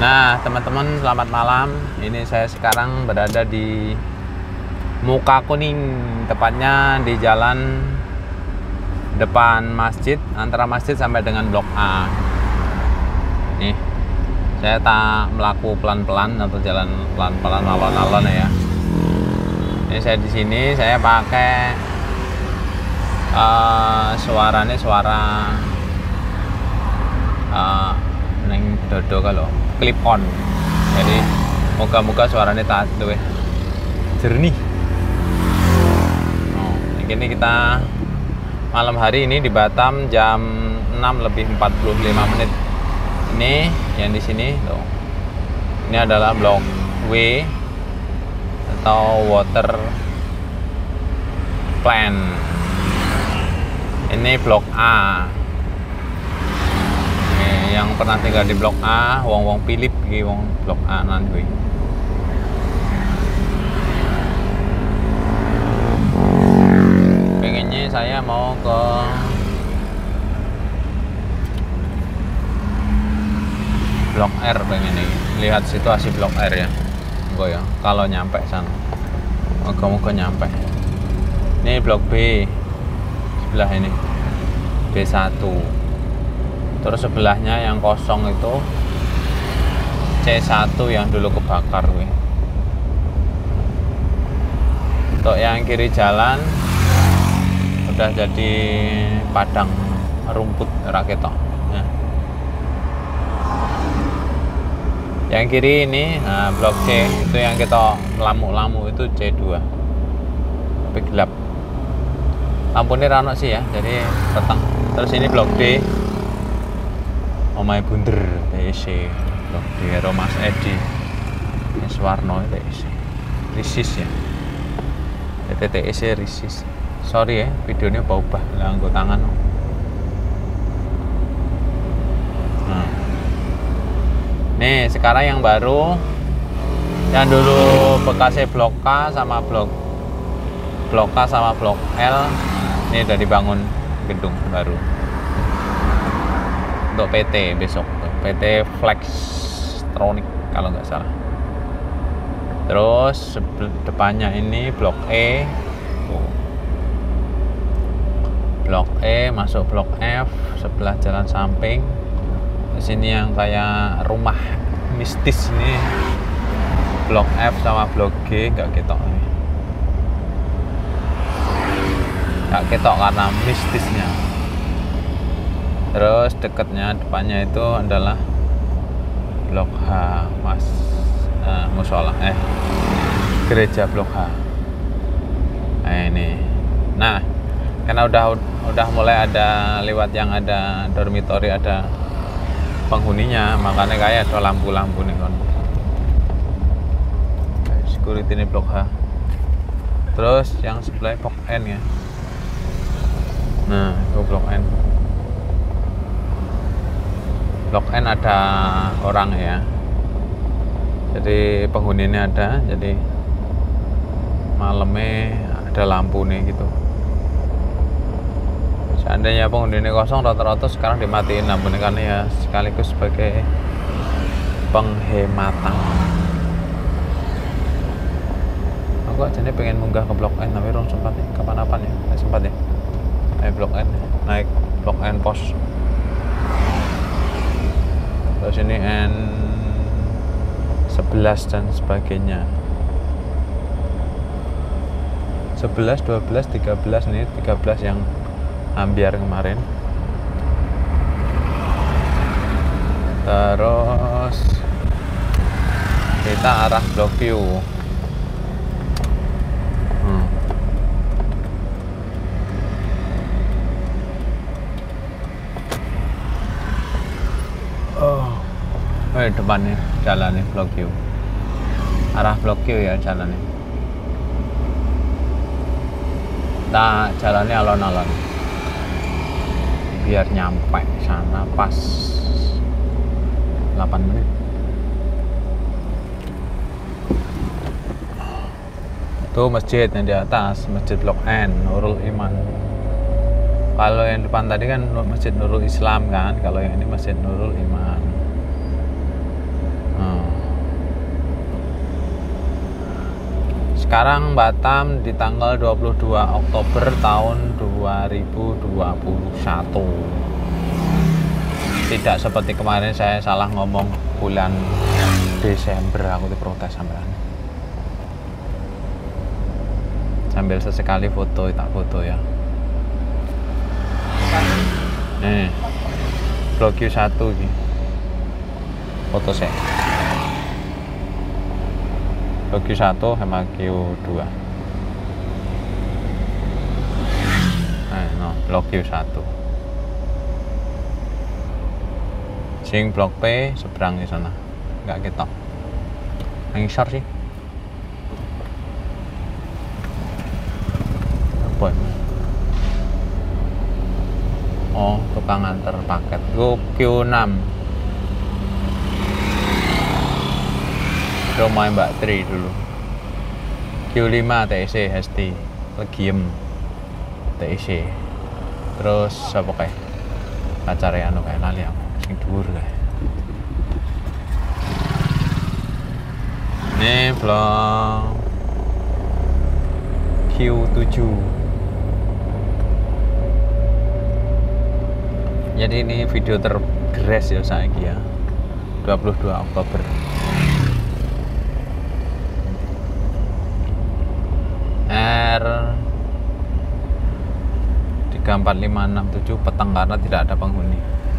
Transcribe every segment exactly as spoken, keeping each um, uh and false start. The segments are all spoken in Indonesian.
Nah, teman-teman, selamat malam. Ini saya sekarang berada di Muka Kuning, tepatnya di jalan depan masjid, antara masjid sampai dengan Blok A. Nih, saya tak melaku pelan-pelan atau jalan pelan-pelan alon-alon ya. Ini saya di sini, saya pakai uh, suaranya suara uh, neng dodo kalau clip on, jadi moga-moga suaranya tak luwih jernih. Oh, ini kita malam hari ini di Batam jam enam lebih empat puluh lima menit. Ini yang di sini loh. Ini adalah blok W atau water plant. Ini blok A. Yang pernah tinggal di blok A, wong-wong Philip iki wong blok A nan kuwi. Pengennya saya mau ke blok R, pengen nih lihat situasi blok R ya. Enggak ya, kalau nyampe sana. Moga-moga nyampe. Ini blok B sebelah ini. B satu. Terus sebelahnya yang kosong itu C satu yang dulu kebakar weh. Untuk yang kiri jalan udah jadi padang rumput raketok ya. Yang kiri ini nah, blok C itu yang kita lamu-lamu itu C dua, tapi gelap, lampunya rano sih ya, jadi petang. Terus ini blok D, Omai Bunder T C, loh di Mas Edi, ini Swarno T C, Risis ya, T T E C Risis. Sorry ya, videonya berubah, lah anggo tangan. Nah, nih sekarang yang baru, yang dulu bekasnya blok K sama blok blok K sama blok L, ini udah dibangun gedung baru. Untuk P T besok, P T Flextronic kalau nggak salah. Terus depannya ini blok E, tuh. Blok E masuk blok F sebelah jalan samping. Di sini yang kayak rumah mistis ini, blok F sama blok G nggak ketok ini, nggak ketok karena mistisnya. Terus dekatnya depannya itu adalah blok H, mas uh, musola eh gereja blok H. Nah ini, nah karena udah udah mulai ada lewat yang ada dormitory, ada penghuninya, makanya kayak ada lampu-lampu nih kan. Security ini blok H. Terus yang sebelah blok N ya. Nah itu blok N. Blok N ada orang ya, jadi penghuninya ada, jadi malamnya ada lampu nih gitu. Seandainya penghuninya kosong, rata-rata sekarang dimatiin lampunya karena ya sekaligus sebagai penghematan. Aku aja pengen munggah ke blok N tapi belum sempat nih, kapan-kapan ya, nggak sempat ya. Naik blok N, naik blok N pos. Terus ini N sebelas dan sebagainya, sebelas, dua belas, tiga belas, nih tiga belas yang ambiar kemarin. Terus kita arah blok Q. hmm. Oh, eh depannya jalannya blok Q, arah blok Q ya jalannya. Nah jalannya alon-alon biar nyampe sana pas delapan menit. Tuh masjid yang di atas, masjid blok N, Nurul Iman. Kalau yang depan tadi kan Masjid Nurul Islam kan, kalau yang ini Masjid Nurul Iman. Nah, sekarang Batam di tanggal dua puluh dua Oktober tahun dua ribu dua puluh satu. Tidak seperti kemarin saya salah ngomong bulan Desember, aku diprotes sampean. Sambil sesekali foto, tak foto ya. Nih, Blok Q satu ini. Foto saya. Blok Q satu sama Q dua. Nah, no, Blok Q satu. Sing Blok P seberang di sana. Enggak ketok. Ngisor sih. Apa ini? Oh, tukang antar paket. Go Q enam. Rumah Mbak Tri dulu. Q lima T E C Hesti. Legiem T E C. Terus apa kayak? Pacare anu kayak lali aku. Sing dhuwur kae. Ini blok Q tujuh. Jadi ini video tergres ya saya ya. dua puluh dua Oktober. R tiga empat lima enam tujuh petang karena tidak ada penghuni.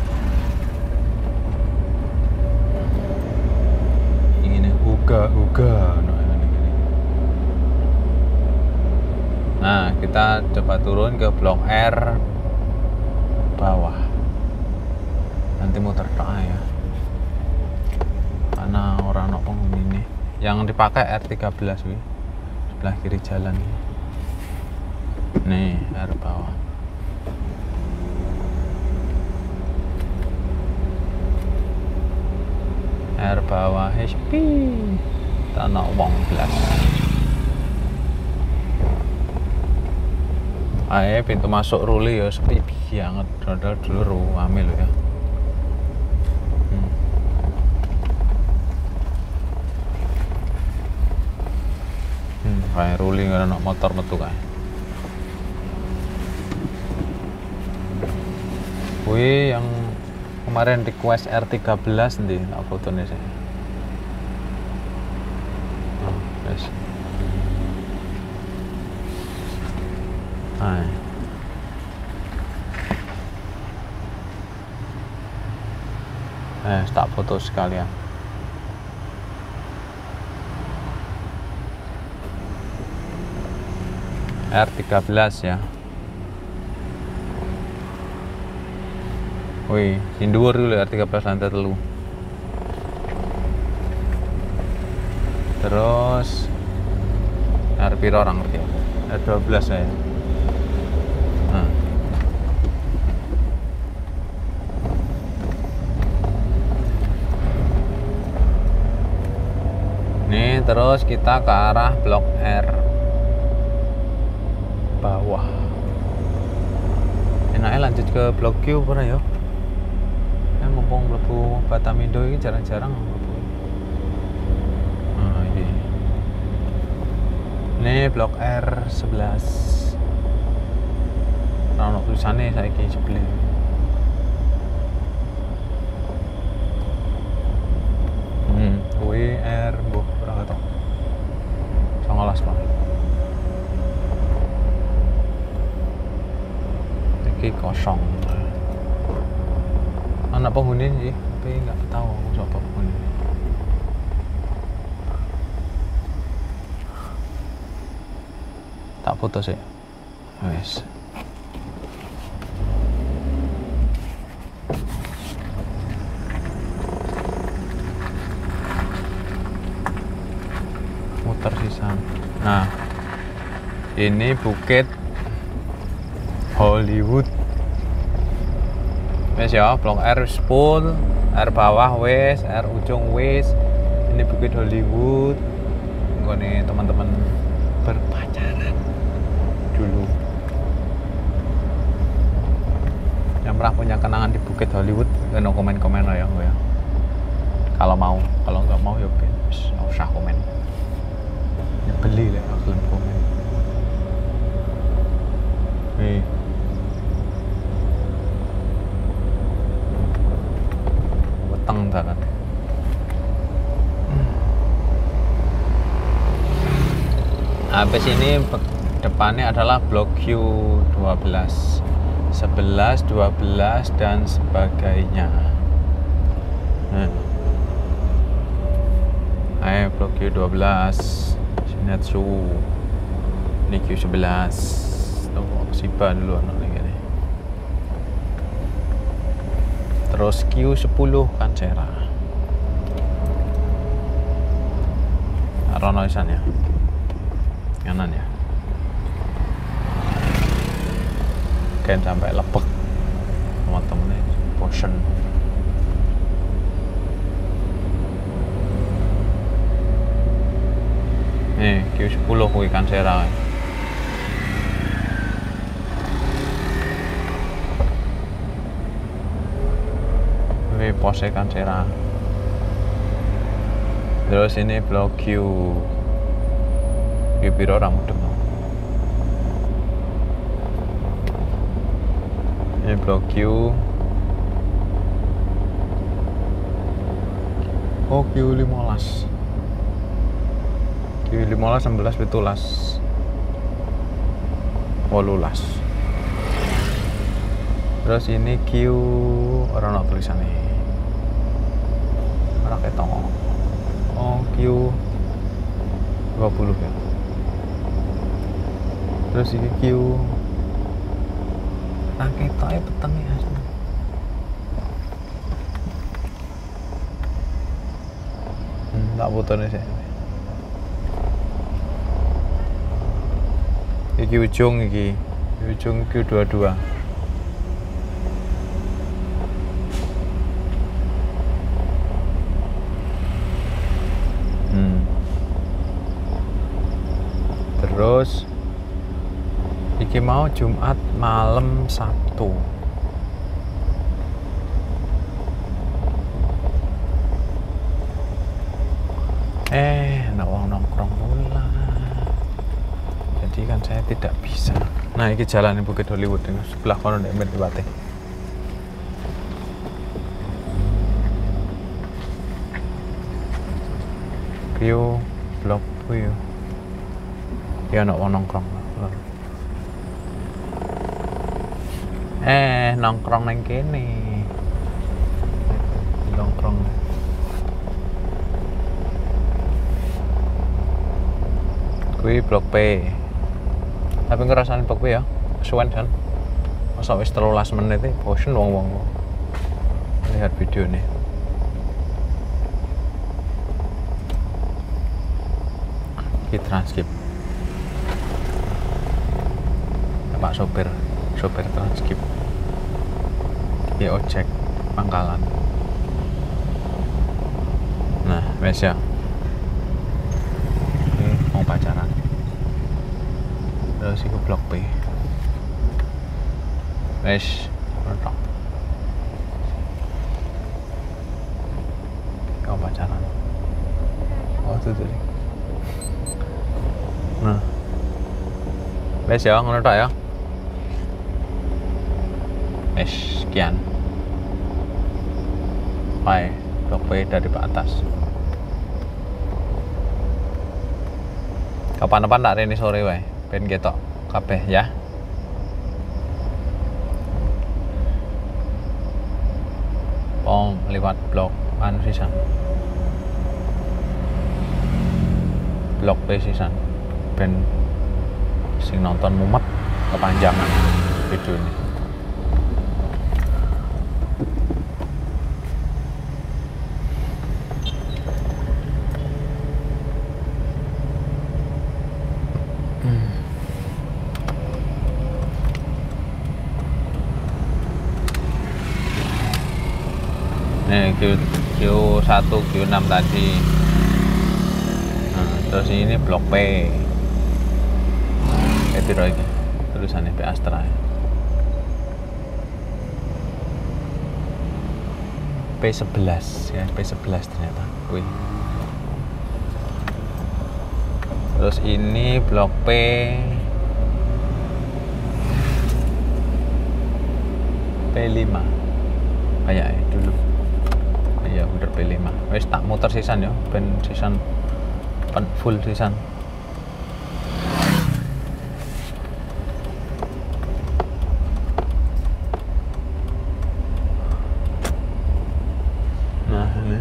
Ini uga uga. Nah, kita coba turun ke blok R bawah. Nanti muter doa ya. Karena orang no penghuni ini. Yang dipakai R tiga belas wih. Sebelah kiri jalan nih, R bawah. R bawah H P tanah wong belas. Ayo pintu masuk Ruli ya sepi banget, padahal dulu rame loh ya. hmm. Hmm, kayak Ruli nggak ada motor metu kayak. Wih, yang kemarin request R tiga belas nih, tak fotonya sih. Oh, yes. Hai. Eh, tak foto sekalian. R tiga belas ya. Wih, Hinduur dulu R tiga belas lantai telu. Terus R piro orang ngerti ya? R dua belas saya. Nah. Nih, terus kita ke arah blok R bawah. Enaknya lanjut ke blok Q pernah ya? Mumpung mlebu Batamindo ini jarang-jarang mlebu. Nah, ini. Ini blok R sebelas. Ora ono tulisane saiki sebelah. Hmm, W R mbuh ora ketok. songolas Pak. Iki kosong. Anak penghuni sih, tapi nggak tahu aku siapa penghuni. Tak foto sih. Wes. Muter sisa. Nah, ini Bukit Hollywood. Wes ya, blok R full, R bawah wes, R ujung wes. Ini Bukit Hollywood. Gue teman-teman berpacaran dulu. Yang pernah punya kenangan di Bukit Hollywood, kena komen-komen lah ya gue ya. Kalau mau, kalau nggak mau ya nggak usah komen. Ya beli lah film komen. Nih. Weteng dalan. Habis ini depannya adalah blok Q dua belas, sebelas, dua belas dan sebagainya. Nah. Ayo blok Q dua belas, Shinetsu. Ini Q sebelas. Tuh, Shiba dulu anak ini. Terus Q sepuluh Kansera. Rono isan ya. Kanan ya. Kan sampai lepek teman-teman potion. Nih Q sepuluh kuwi Kansera. Ini pose Kansera. Terus ini blok Q. Q piro ora mudeng. Ini blok Q. Oh Q lima belas. Q lima belas, enam belas, tujuh belas, delapan belas. Terus ini Q orang nak tulisan nih. Orang ketok. Oh Q dua puluh ya. Terus ini Q nah ketok ya peteng ya. Hmm, tak fotonya sih. Iki ujung iki, ujung Q dua puluh dua. Hmm. Terus iki mau Jumat malam Sabtu. Eh, nak wong nongkrong pula. Jadi kan saya tidak bisa. Nah, ini jalan Bukit Hollywood ini sebelah kono nek Medipati. View blok view. Ya nak wong nongkrong. Eh, nongkrong nang kene. Nongkrong. Kuwi blok P. Tapi ngerasain blok P ya, kesuwen kan. Masa wis tiga belas menit iki bosen wong-wong. Lihat video nih. Kita transkrip. Pak sopir, sopir transkrip. Di ojek pangkalan. Nah, wes ya. Ini mau pacaran. Terus ke blok P. Wes, mentok. Mau pacaran. Oh, itu tadi. Nah. Wes ya, ngono tok ya. Wes, sekian. Bye. Blok P dari Pak atas. Kapan-kapan tak rene sore wae, ben ketok kabeh ya. Pom lewat blok anu sisan. Blok P sisan. Ben sing nonton mumet kepanjangan video ini. Nih Q, Q satu, Q enam tadi. Nah, terus ini blok P. Kayak piro iki? Tulisannya P Astra. P sebelas ya, P sebelas ternyata. Wih. Terus ini blok P P lima kayak dulu. Iya bener P lima. Wes tak muter sisan ya, ben sisan pen full sisan. Nah ini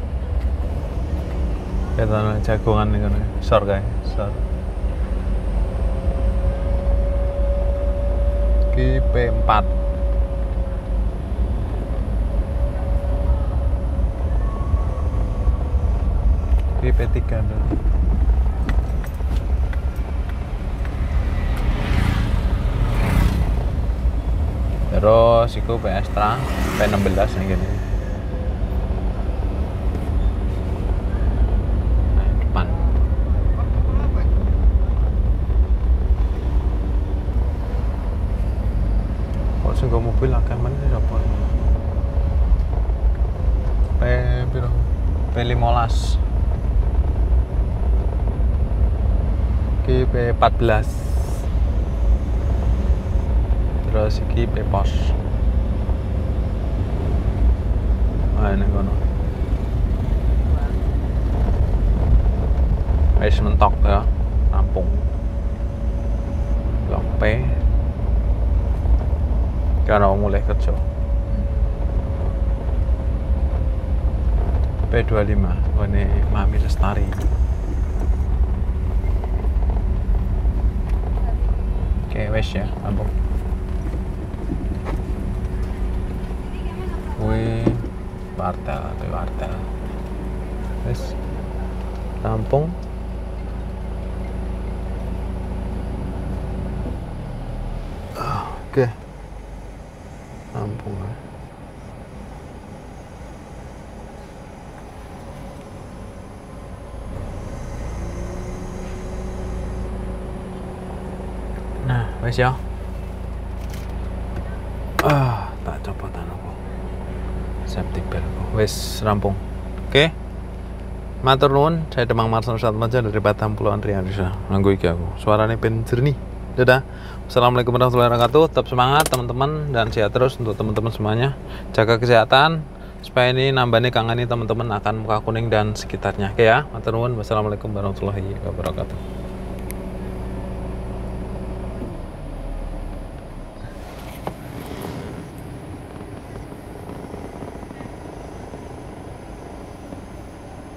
kita jagongan ini kan, sor guys, sor. Ki P empat. Ki P tiga dulu. Terus iku P Extra P enam belas yang gini. Sing mobil akeh men apa? P piro? P lima belas. Ki P empat belas. Terus iki P pos. Ah ini kono. Wis mentok ya, rampung. Blok P. Karena mulai kerja P dua puluh lima ini Mami Lestari. Oke wes ya rampung. Wih wartel atau wartel wes rampung. Oke rampung ya. Nah wes ya. Ah tak copotan aku safety belt wes rampung. Oke matur nuwun, saya Demang Marsan Ustadz Maja dari Batam Pulauan Riau. Nganggo iki aku suaranya ben jernih. Dadah. Assalamualaikum warahmatullahi wabarakatuh. Tetap semangat teman-teman dan sehat terus untuk teman-teman semuanya. Jaga kesehatan supaya ini nambahnya kangen teman-teman akan Muka Kuning dan sekitarnya. Oke ya. Matur nuwun. Wassalamualaikum warahmatullahi wabarakatuh.